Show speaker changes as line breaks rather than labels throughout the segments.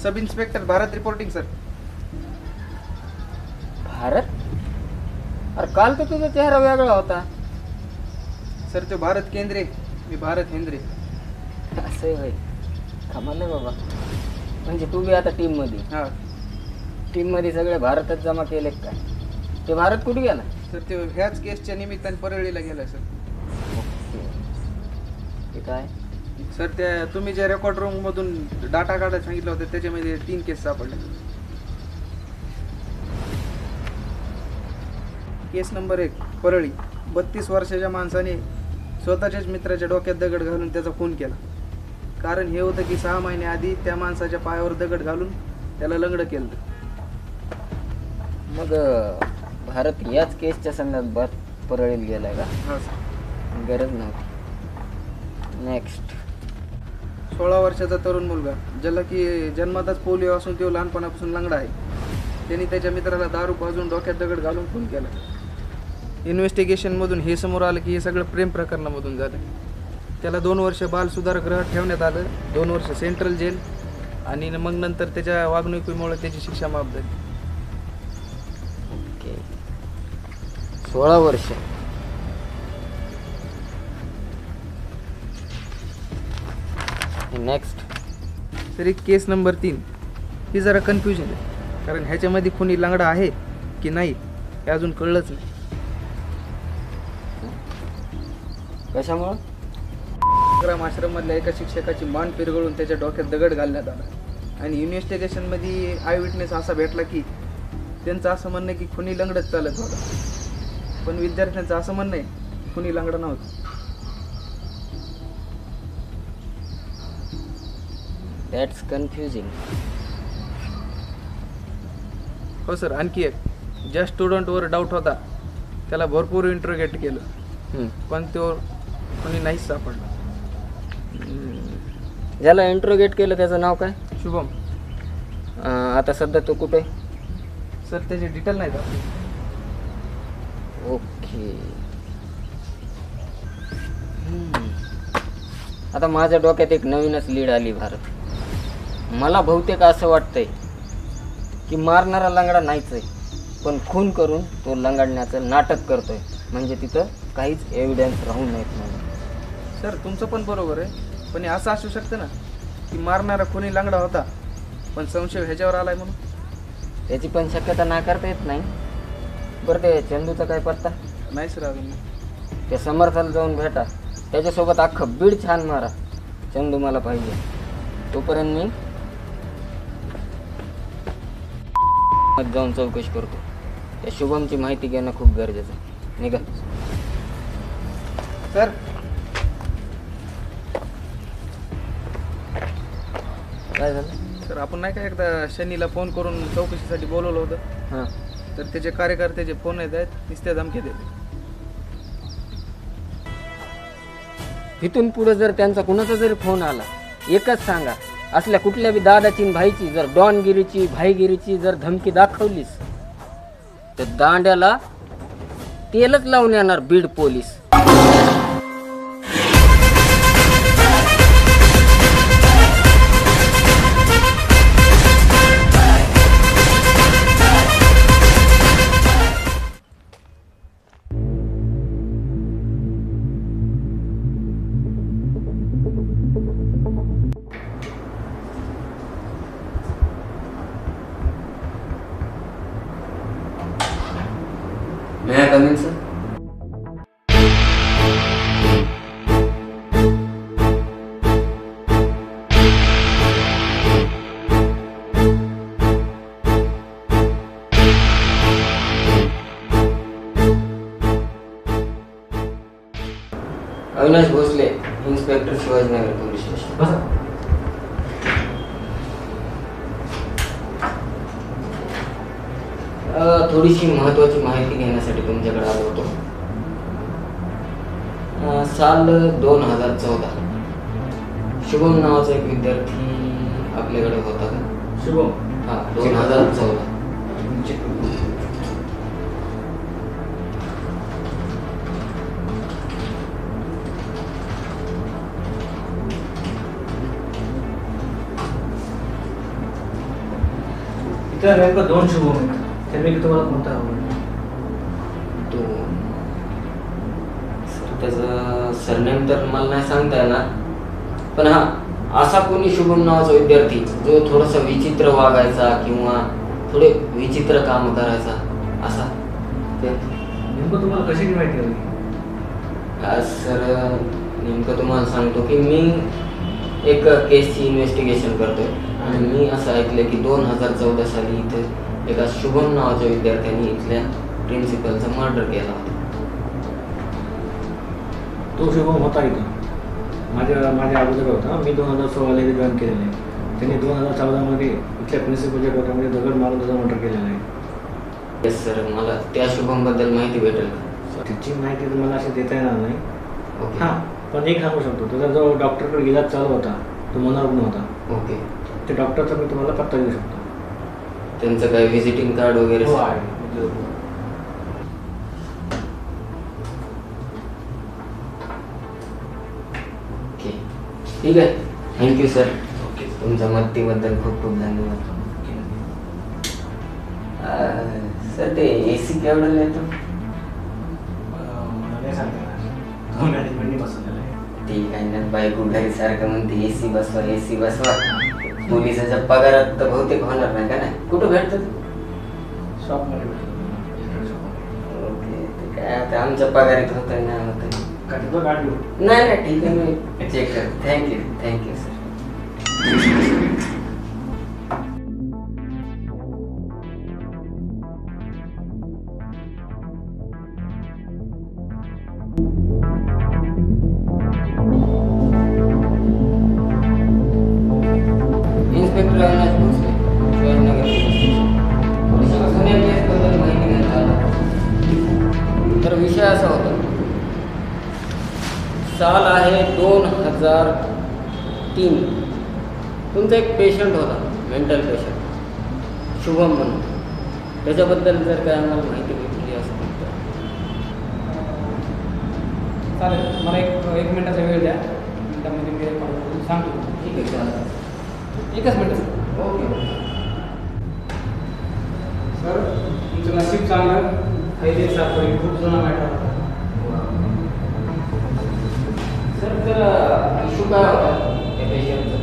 सब inspector Bharat reporting sir.
Bharat? अरे काल तर तुझा चेहरा वेगळा होता.
सर तो भारत केंद्रे, मी भारत हेंद्रे.
असं आहे भाई, कमाल आहे बाबा. म्हणजे तू बी आता टीममध्ये?
हां
टीममध्ये सगळे भारतच जमा केले काय? ते भारत कुठे गेला?
सर ते ह्याच केसच्या निमित्ताने परळीला गेला सर.
ते काय?
सर त्या तुम्ही ज्या रेकॉर्ड रूम मधून डाटा काढायला सांगितलं होतं त्याच्यामध्ये 3 केस सापडल्या. केस नंबर 1 परळी. 32 वर्षाच्या माणसाने स्वतःच्याच मित्राच्या डोक्यात दगड घालून त्याचा खून केला. कारण हे होतं की 6 महिन्याआधी त्या माणसाच्या पायावर दगड घालून त्याला लंगडं केलं.
मग भारत याच केसच्या संदर्भात परळीला गेलाय का?
हां सर.
गरज नव्हती. नेक्स्ट.
16 वर्षाचा तरुण मुलगा ज्याला की जन्मातच पोलिओ असून तो लहानपणापासून लंगडा आहे, त्यांनी त्याच्या मित्राला दारू पाजून डोक्यात दगड घालून खून केला. इन्व्हेस्टिगेशनमधून हे समोर आलं की हे सगळं प्रेम प्रकरणामधून झालं. त्याला 2 वर्ष बाल सुधारगृहात ठेवण्यात आलं, 2 वर्ष सेंट्रल जेल, आणि मग नंतर त्याच्या वागणुकीमुळे त्याची शिक्षा माफ झाली.
ओके. 16 वर्ष. नेक्स्ट.
तरी केस नंबर 3 ही जरा कन्फ्युजन आहे, कारण ह्याच्यामध्ये कोणी लंगडा आहे की नाही हे अजून कळलंच नाही.
कशामुळं?
ग्राम आश्रममधल्या एका शिक्षकाची मान पिरगळून त्याच्या डोक्यात दगड घालण्यात आला, आणि इन्व्हेस्टिगेशनमध्ये आय विटनेस असा भेटला की त्यांचं असं म्हणणं आहे की खुनी लंगडच चालत होता, पण विद्यार्थ्यांचं असं म्हणणं आहे खुनी लंगडा नव्हता.
That's confusing.
हो सर. आणखी एक, ज्या स्टुडंटवर डाऊट होता त्याला भरपूर इंट्रोगेट केलं, पण तो कोणी नाहीच सापडला.
ज्याला इंट्रोगेट केलं त्याचं नाव काय?
शुभम.
आता सध्या तो कुठे?
सर त्याचे डिटेल नाही दाखवले.
ओके. आता माझ्या डोक्यात एक नवीनच लीड आली भारत. मला बहुतेक असं वाटतंय की मारणारा लंगडा नाहीच आहे, पण खून करून तो लंगडण्याचं नाटक करतोय, म्हणजे तिथं काहीच एव्हिडन्स राहू नयेत म्हणून.
सर तुमचं पण बरोबर आहे, पण हे असं असू शकतं ना की मारणारा कोणी लंगडा होता पण संशय ह्याच्यावर आलाय म्हणून.
त्याची पण शक्यता नाकारता येत नाही. बरं ते चंदूचा काय पत्ता?
नाही सर अजून.
त्या समर्थाला जाऊन भेटा, त्याच्यासोबत अख्खं बीड छान मारा. चंदू मला पाहिजे. तोपर्यंत मी जाऊन चौकशी करतो. त्या शुभमची माहिती घेणं खूप गरजेचं आहे. निघा.
सर
काय झालं?
सर आपण नाही का एकदा शनीला फोन करून चौकशीसाठी बोलवलं होतं,
हां.
तर त्याचे कार्यकर्त्याचे फोन येत आहेत, नुसत्या धमकी देते.
इथून पुढे जर त्यांचा कुणाचा जरी फोन आला, एकच सांगा, असल्या कुठल्या बी दादाची भाईची जर डॉनगिरीची भाईगिरीची जर धमकी दाखवलीस तर दांड्याला तेलच लावून येणार Beed police. May I come in, sir? Avinash Bhosale, inspector Shivajinagar police station. थोडीशी महत्त्वाची माहिती घेण्यासाठी तुमच्याकडे आलो होतो. साल 2014 शुभम नावाचा एक विद्यार्थी आपल्याकडे होता का?
शुभम?
हां, 2014.
इथं नेमकं 2 शुभम आहेत, त्यापैकी तुम्हाला कोणता आवडला?
तो सर त्याचं सरनेम तर मला नाही सांगता येणार, पण हा असा कोणी शुभम नावाचा विद्यार्थी जो थोडासा विचित्र वागायचा किंवा थोडे विचित्र काम करायचा असा ते.
नेमकं तुम्हाला कशी माहिती हवी?
आज सर नेमकं तुम्हाला सांगतो की मी एक केसची इन्व्हेस्टिगेशन करतोय आणि मी असं ऐकलं की 2014 साली इथे एका शुभम नावाच्या विद्यार्थ्यांनी इथल्या प्रिन्सिपलचा मर्डर केला होता.
तो शुभम होता इथं माझ्या अगोदर होता. मी 2016ला इथे जॉईन केलेलं आहे. त्यांनी 2014मध्ये इथल्या प्रिन्सिपलच्या डोक्यामध्ये दगड मारून त्याचा मर्डर केलेला आहे.
येस सर, मला त्या शुभमबद्दल माहिती भेटेल का?
त्याची माहिती तर मला अशी देता येणार नाही.
ओके
हां, पण एक सांगू शकतो, त्याचा जो डॉक्टरकडे इलाज चालू होता तो मनोरुग्ण होता.
ओके.
ते डॉक्टरचा मी तुम्हाला पत्ता देऊ शकतो.
त्यांचं काय व्हिजिटिंग कार्ड वगैरे?
हो आहे.
ओके, ठीक आहे. Thank you sir. ओके, तुमच्या मदतीबद्दल खूप खूप धन्यवाद. सर ते AC केवढं येतो?
मला नाही सांगता येणार. तो मॅनेजमेंटने बसवलेला आहे.
ठीक आहे ना, बायको घरी सारखं म्हणते AC बसवा AC बसवा. पोलिसाच्या पगारात तर बहुतेक होणार नाही का नाही? कुठं भेटतं?
शॉपमध्ये भेटतो.
ओके, ते काय आता आमच्या पगारात होतं नाही होतं.
का तिथं गाडी
नाही नाही, ठीक आहे, मी चेक करतो. Thank you sir. Inspector Avinash Bhosale, Shivajinagar police station. या केसबद्दल माहिती घेण्यात आलं. तर विषय असा होता, साल आहे 2003. तुमचा एक पेशंट होता, मेंटल पेशंट शुभम म्हणून. त्याच्याबद्दल जर काय आम्हाला माहिती भेटली असती तर.
चालेल, मला एक मिनिटाचा वेळ द्या. त्यामध्ये मी रेकॉर्ड सांगतो.
ठीक आहे, चालेल.
एकच मिनिट सर.
ओके.
सर, तुमचं नशीब चांगलं. फैजे सापडे खूप जुना मॅटर होता.
सर, तर इश्यू काय होता त्या पेशंटचा?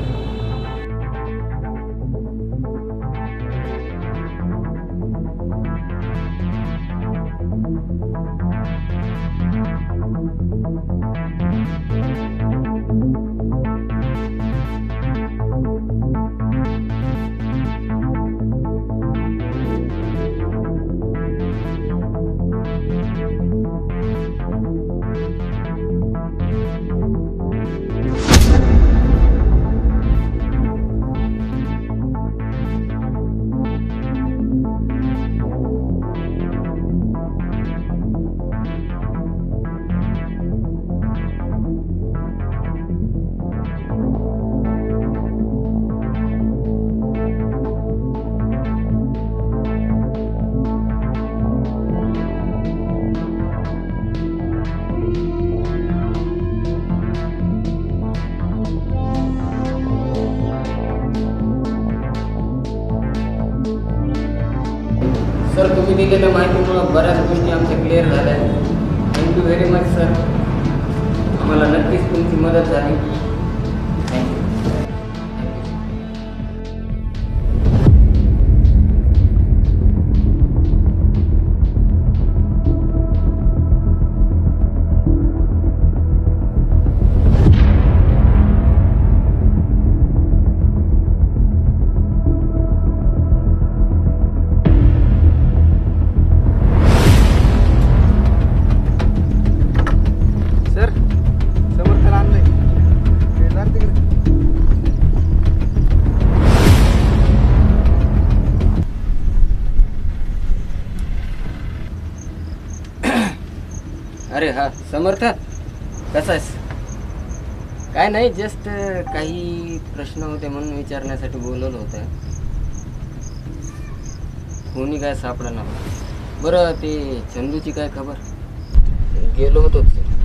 सर, तुम्ही दिलेल्या माहितीमुळे बऱ्याच गोष्टी आमच्या क्लिअर झाल्या. Thank you very much sir. आम्हाला नक्कीच तुमची मदत झाली. थँक्यू.
सर, समर्थन आणलंय. ते जा तिकडे.
अरे हा समर्थ, कसा आहेस? काय नाही, जस्ट काही प्रश्न होते म्हणून विचारण्यासाठी बोलवलं होतं. कोणी काय सापडणार. बरं, ते चंदूची काय खबर? गेलो होतो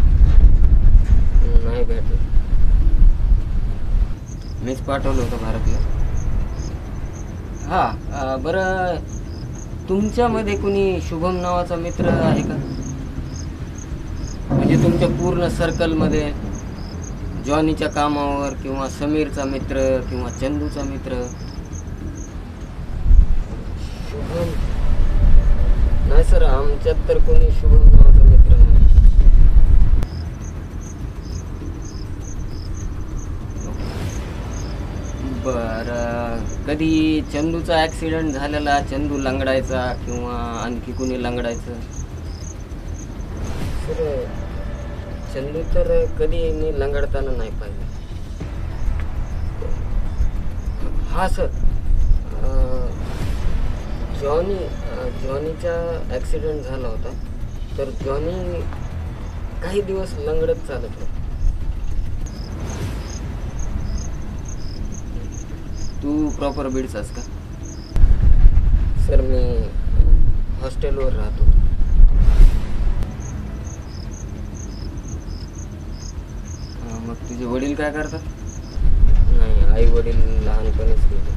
नाही भेटलं. मीच पाठवलं होतं भारतला. हा बरं, तुमच्यामध्ये कुणी शुभम नावाचा मित्र आहे का? म्हणजे तुमच्या पूर्ण सर्कलमध्ये जॉनीच्या कामावर किंवा समीरचा मित्र किंवा चंदूचा मित्र? शुभम नाही सर, आमच्यात तर कोणी शुभम नावाचा मित्र नाही. बरं, कधी चंदूचा ॲक्सिडेंट झालेला, चंदू लंगडायचा किंवा आणखी कोणी लंगडायचं? सर चंदू तर कधी मी लंगडताना नाही पाहिजे. हा सर, जॉनीचा ॲक्सिडेंट झाला होता, तर जॉनी काही दिवस लंगडत चालत होता. तू प्रॉपर बीडचास का? सर मी हॉस्टेलवर राहतो. मग तुझे वडील काय करतात? नाही, आई वडील लहानपणीच गेले.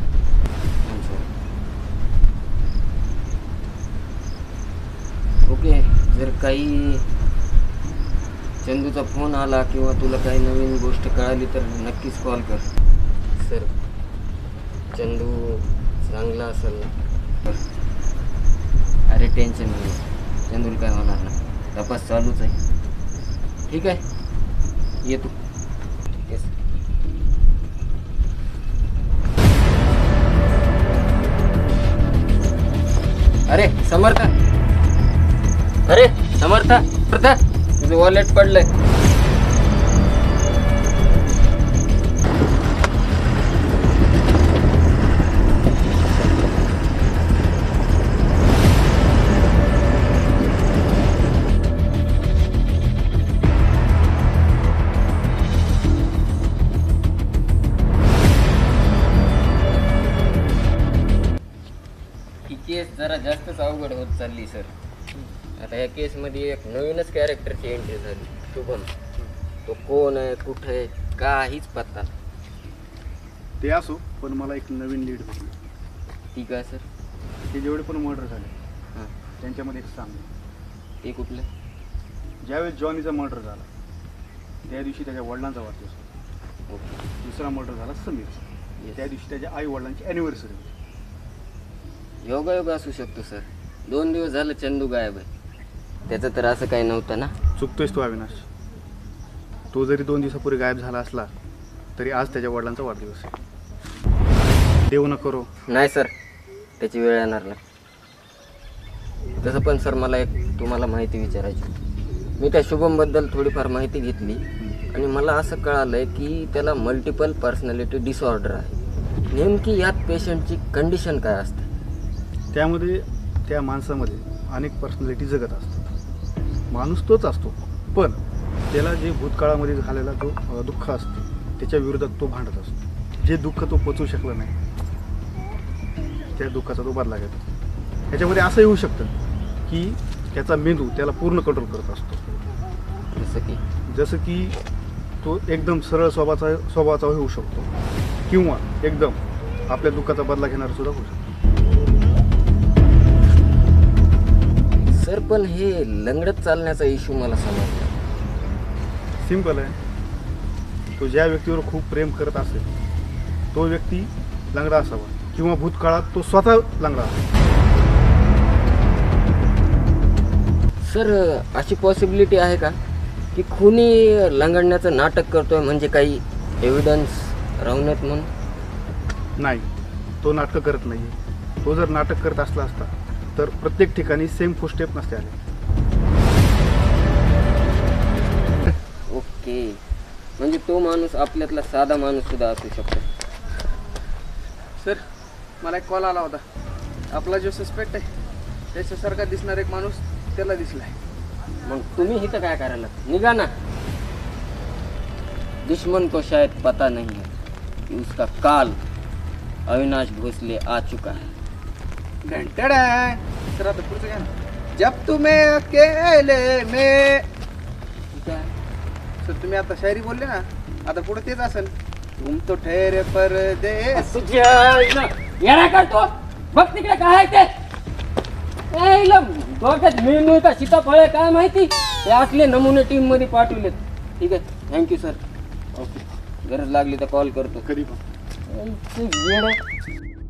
ओके, जर काही चंदूचा फोन आला किंवा तुला काही नवीन गोष्ट कळाली तर नक्कीच कॉल कर. सर चंदू चांगला असेल ना? अरे टेन्शन नाही, चंदूला काय होणार नाही, तपास चालूच आहे. ठीक आहे, ये तू. ठीक आहे. अरे समर्थ, अरे समर्थ, तुझं वॉलेट पडलंय. केस जरा जास्तच अवघड होत चालली सर. आता या केसमध्ये एक नवीनच कॅरेक्टरची एंट्री झाली, शुभम. तो कोण आहे, कुठं आहे, काहीच पत्ता नाही.
ते असो, पण मला एक नवीन लीड भेटली.
ठीक आहे सर.
ते जेवढे पण मर्डर झाले
हां,
त्यांच्यामध्ये एक सांग.
ते कुठलं?
ज्यावेळेस जॉनीचा मर्डर झाला त्या दिवशी त्याच्या वडिलांचा वाढदिवस होता.
ओके.
दुसरा मर्डर झाला समीरचा, त्या दिवशी त्याच्या आई वडिलांची ॲनिव्हर्सरी होती.
योगायोग असू शकतो सर. 2 दिवस झालं चंदू गायब आहे. त्याचं तर असं काही नव्हतं ना?
चुकतोयस तो अविनाश. तो जरी 2 दिवसापूर्वी गायब झाला असला तरी आज त्याच्या वडिलांचा वाढदिवस आहे. देव न करो.
नाही सर, त्याची वेळ येणार नाही. तसं पण सर मला एक तुम्हाला माहिती विचारायची. मी त्या शुभमबद्दल थोडीफार माहिती घेतली आणि मला असं कळालं आहे की त्याला मल्टिपल पर्सनॅलिटी डिसऑर्डर आहे. नेमकी यात पेशंटची कंडिशन काय असते?
त्यामध्ये त्या माणसामध्ये अनेक पर्सनॅलिटी जगत असतात. माणूस तोच असतो, पण त्याला जे भूतकाळामध्ये झालेला जो दुःख असते त्याच्या विरोधात तो भांडत असतो. जे दुःख तो पचवू शकला नाही त्या दुःखाचा तो बदला घेतो. ह्याच्यामध्ये असं येऊ शकतं की त्याचा मेंदू त्याला पूर्ण कंट्रोल करत असतो. जसं की तो एकदम सरळ स्वभावाचा होऊ शकतो किंवा एकदम आपल्या दुःखाचा बदला घेणारा सुद्धा होऊ शकतो.
सर पण हे लंगडत चालण्याचा इश्यू मला समजला.
सिंपल आहे. तो ज्या व्यक्तीवर खूप प्रेम करत असेल तो व्यक्ती लंगडा असावा किंवा भूतकाळात तो स्वतः लंगडा असावा.
सर अशी पॉसिबिलिटी आहे का की खुनी लंगडण्याचं नाटक करतोय, म्हणजे काही एव्हिडन्स राहून आहेत म्हणून?
नाही, तो नाटकं करत नाही. तो जर नाटक करत असला असता तर प्रत्येक ठिकाणी सेम फुटस्टेप नसते आले.
ओके, म्हणजे तो माणूस आपल्यातला साधा माणूस सुद्धा असू शकतो.
सर मला एक कॉल आला होता. आपला जो सस्पेक्ट आहे त्याच्यासारखा दिसणारा एक माणूस त्याला दिसलाय.
मग तुम्ही इथं काय करायला? निघा ना. दुश्मन को शायद पता नहीं है कि उसका काल अविनाश भोसले आ चुका है.
सर आता पुढचं काय? जब तुम्हें अकेले में. सर तुम्ही आता शायरी बोलले ना, आता पुढे तेच असेल. तुम तो ठहरे परदेस.
येणार करतो बघ तिकडे काय आहे ते ए, इला डोक्यात मेनू का सीताफळ आहे काय माहिती ते असले नमुने टीम मध्ये पाठवलेत ठीक आहे थँक्यू सर ओके गरज लागली तर कॉल करतो
कधी पण
वेळ